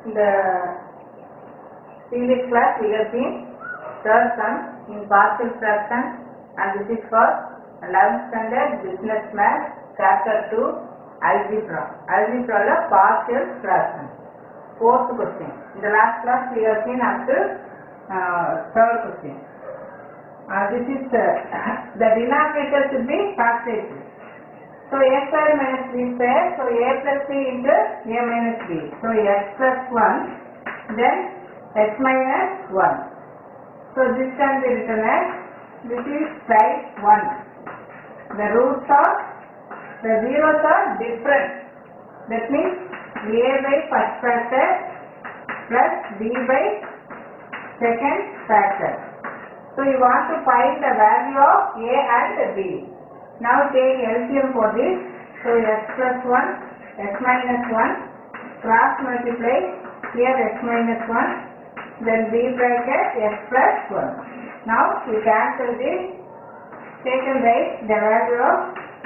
the previous class we have seen third sum in partial fraction, and this is for 11th standard business math chapter 2 algebra la partial fraction. Fourth question. In the last class we have seen up to third question. This is the denominator should be factorized. So a square minus b square, so a plus c into a minus b. So x plus 1, then x minus 1. So this can be written as, this is type 1. The roots are, the zeros are different. That means a by first factor plus b by second factor. So you want to find the value of a and b. Now take LCM for this. So x plus 1, x minus 1, cross multiply, here x minus 1, then b bracket x plus 1. Now we cancel this, take and write the value of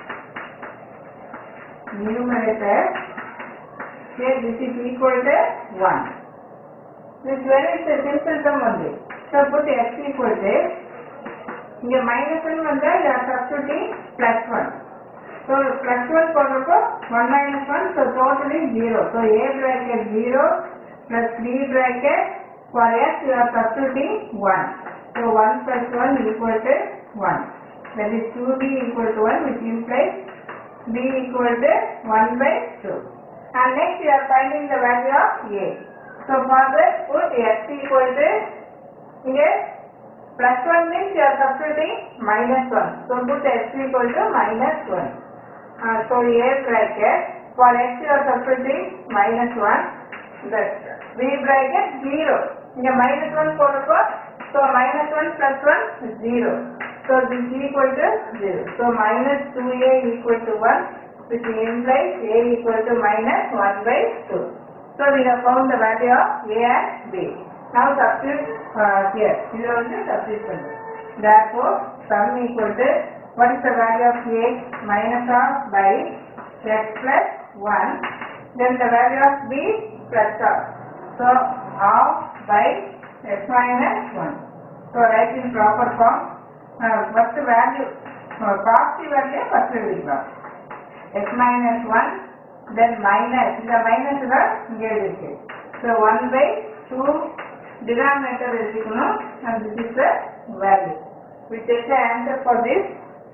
numerator. Here this is equal to 1. This one is a simple sum only. So put x equal to, here minus 1 you are substituting plus 1. So plus 1 for 1 minus 1, so total is 0. So a bracket 0 plus b bracket, for x you are substituting 1. So 1 plus 1 equal to 1. That is 2b equal to 1, which implies b equal to 1 by 2. And next you are finding the value of a. So for that put x equal to, here plus 1 means you are substituting minus 1. So put x equal to minus 1. So a bracket, for x you are substituting minus 1. That b bracket 0. Here minus 1 for, so minus 1 plus 1 is 0. So this is equal to 0. So minus 2a equal to 1, which implies a equal to minus 1 by 2. So we have found the value of a and b. Now substitute here. You are going to substitute. Therefore, sum equal to, what is the value of a? Minus of by x plus 1. Then the value of b plus of. So half by x minus 1. So write in proper form. First value, positive value first will come. X minus 1, then minus, the minus is so 1 by 2 denominator is equal, and this is the value. We take the answer for this.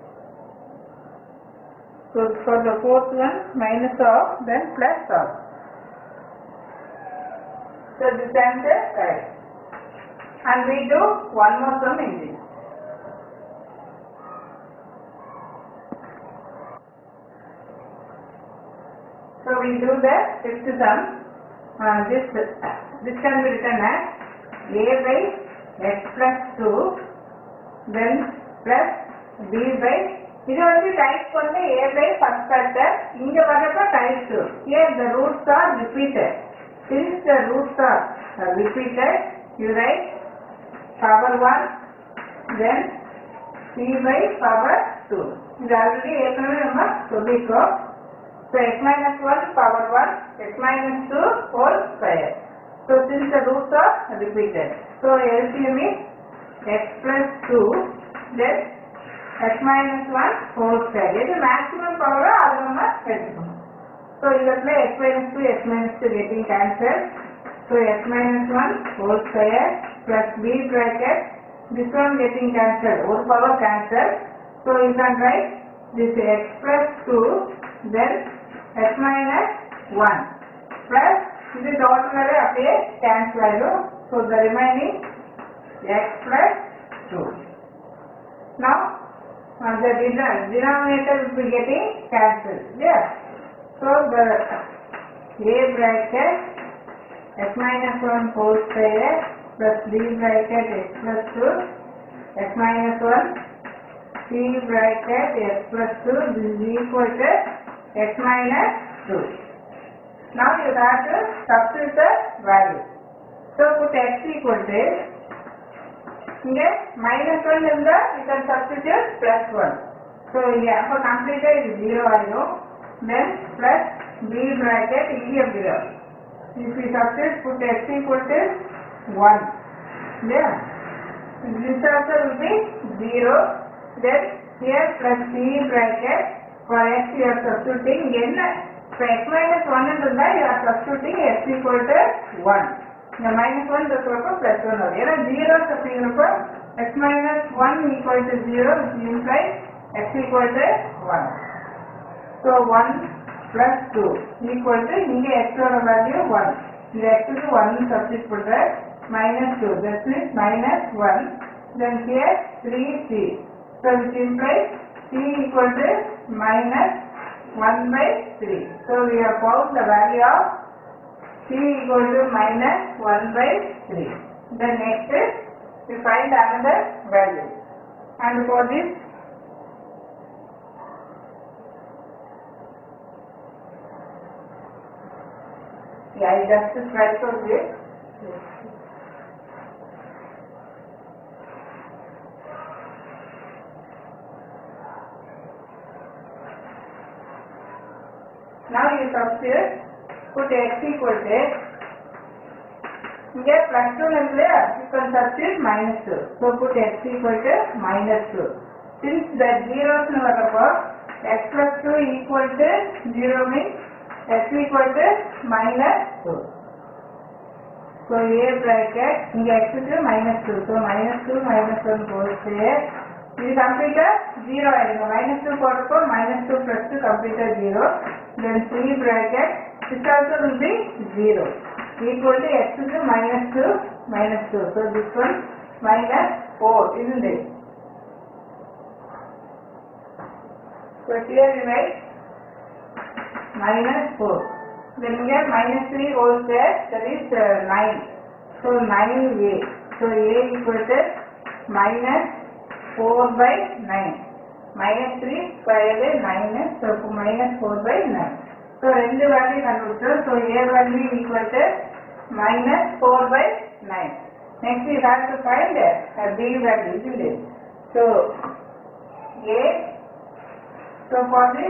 So for the fourth one, minus of, then plus of. So this answer is correct. And we do one more sum in this. So we do the fifth sum. This can be written as a by x plus 2, then plus b by, this is type 1 a by first factor, inga varappa type 2. Here the roots are repeated. Since the roots are repeated, you write power 1, then c by power 2. This already economic. So x minus 1 power 1, x minus 2 whole square. So since the roots are repeated, so LCM is x plus 2, then x minus 1 whole square. This is maximum power of so you apply x minus 2, x minus 2 getting cancelled. So x minus 1 whole square plus b bracket, this one getting cancelled, whole power cancelled. So you can write this x plus 2, then x minus 1 plus this is automatically appear cancel value. So the remaining x plus 2. Now the denominator will be getting cancelled. Yes. So the a bracket x minus 1 whole square plus b bracket x plus 2, x minus 1 c bracket x plus 2, this is equal to x minus 2. Now you have to substitute the value. So put x equal to, here minus 1 is the, you can substitute plus 1. So here for completed is 0 I know. Then plus b bracket here below. if we substitute, put x equal to 1. Yeah. This also will be 0. Then here plus c bracket for x you are substituting n. For x minus 1 and you are substituting x equal to 1. The minus 1 the plus 1 over. Here 0 அப்படிங்கிறப்போ x minus 1 equal to 0 which implies x equal to 1. So 1 plus 2 equal to இங்கே x value 1. இந்த x க்கு 1 substitute பண்ற minus 2 that means minus 1. Then here 3c. So which implies c equal to minus 1 by 3. So we have found the value of c equal to minus 1 by 3. Then next is we find another value. And for this I just try to do it. Now you substitute, put x equal to, here plus 2 is there, you can substitute minus 2. So put x equal to minus 2. Since the zeros x plus 2 equal to 0 means x equal to minus 2. So a bracket, here x is minus 2. So minus 2 minus 1 goes there. This completed 0. Minus 2 for minus 2 plus 2 completed 0. Then c bracket, this also will be 0. Equal to x is minus 2. So this one minus 4, isn't it? So here we write minus 4. Then we have minus 3 whole square, that is 9. So 9a. So a equal to minus 4 by 9. Minus 3 square is 9. So minus 4 by 9. So end value converted. So a value equal to minus 4 by 9. Next we have to find b value, isn't it? So a. So for this,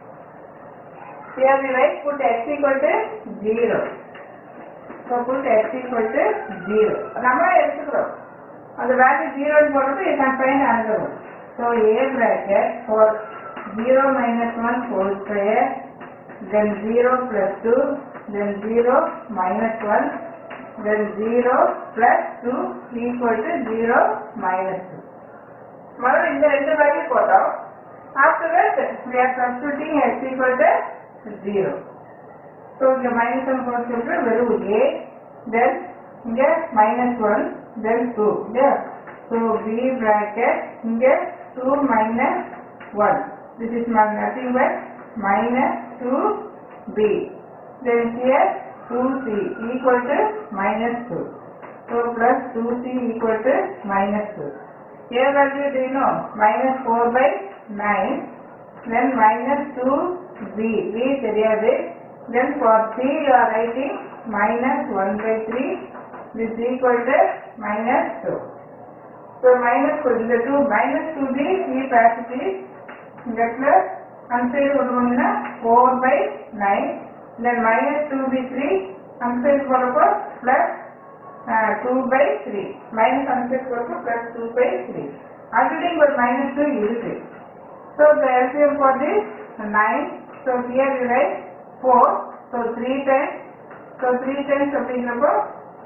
here we write put x equal to 0. So put x equal to 0. Number எடுத்துக்கிறோம். And the value 0 is what you can find another one. So a bracket for 0 minus 1 whole square, then 0 plus 2, then 0 minus 1, then 0 plus 2 equal to 0 minus 2. Now in the end value போட்டோம். Afterwards we are substituting x equal to 0. So the minus 1 goes to value a, then here minus 1, then 2. Yeah. So b bracket here 2 minus 1. This is nothing but minus 2b. Then here 2c equal to minus 2. So plus 2c equal to minus 2. Here value do you know? Minus 4 by 9. Then minus 2b. b தெரியாது. Then for c you are writing minus 1 by 3. This is equal to minus 2. So minus 2 is the 2 minus 2b keep as it is. Get plus unside 4 by 9. Then minus 2b3 unside plus 2 by 3. Minus unside plus 2 by 3. Already but minus 2 is it. So the LCM for this 9. So here we write 4. So 3 times. So 3 times something number.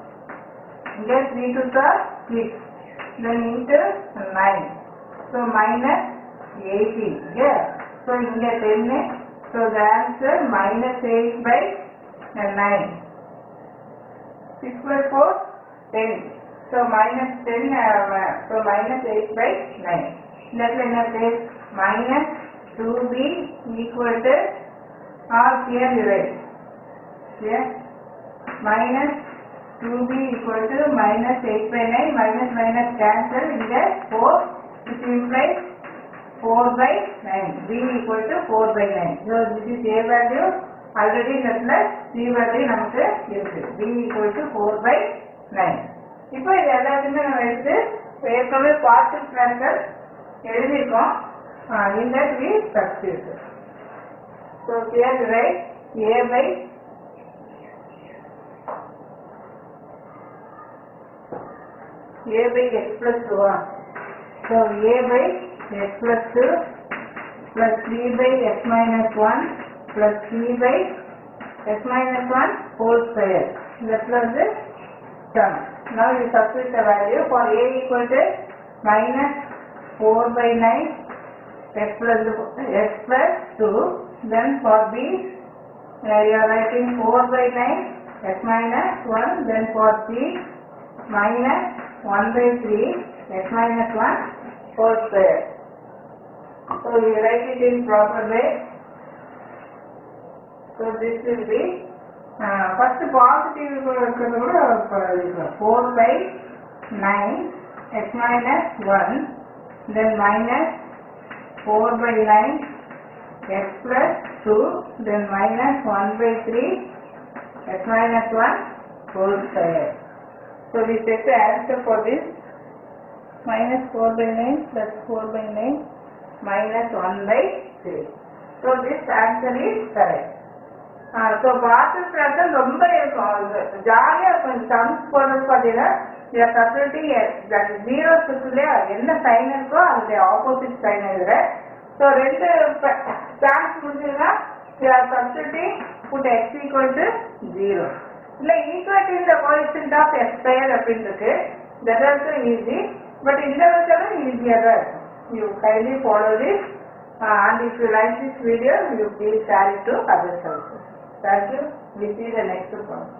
Get 3 to the 6. Then into 9. So minus 18. Yeah. So in the 10. So the answer minus 8 by 9. 6 by 4, 10. So minus 10, so minus 8 by 9. That will not take minus 2b equal to, or here we write. Here, minus 2b equal to minus 8 by 9, minus cancel in the 4, which implies 4 by 9. b equal to 4 by 9. So this is a value, already the plus c value நமக்கு இருக்கு. b equal to 4 by 9. இப்போ இது எல்லாத்தையுமே நம்ம எடுத்து ஏற்கனவே partial fraction எழுதியிருக்கோம். In that we substitute. So here we write a by a by x plus 2. So a by x plus 2 plus 3 by x minus 1 plus 3 by x minus 1 whole square. That was the sum. Now you substitute the value for a equal to minus 4 by 9 x plus 2. Then for b you are writing 4 by 9 x minus 1. Then for c minus 1 by 3 x minus 1 whole square. So you write it in proper way. So this will be first positive 4 by 9 x minus 1, then minus 4 by 9 x plus 2, then minus 1 by 3 x minus 1 whole square. So we take the answer for this minus 4 by 9 plus 4 by 9 minus 1 by 3. So this answer is correct. So பார்த்து ரொம்ப ஜாலியாக இருக்கும் sums போடுறது பார்த்தீங்கன்னா zero இருக்குல்ல என்ன sign இருக்கோ அதோடைய ஆப்போசிட் சைன் எழுதுற. ஸோ ரெண்டு சான்ஸ் முடிஞ்சதுன்னா substituting put x equal to 0 இல்லை equal to the coefficient of x square அப்படின்னு இருக்கு. That also easy. பட் இந்த விஷயம் ஈஸியாக தான் இருக்கும். You kindly follow this and if you like this video, you please share it to others also. Thank you. We see the next one.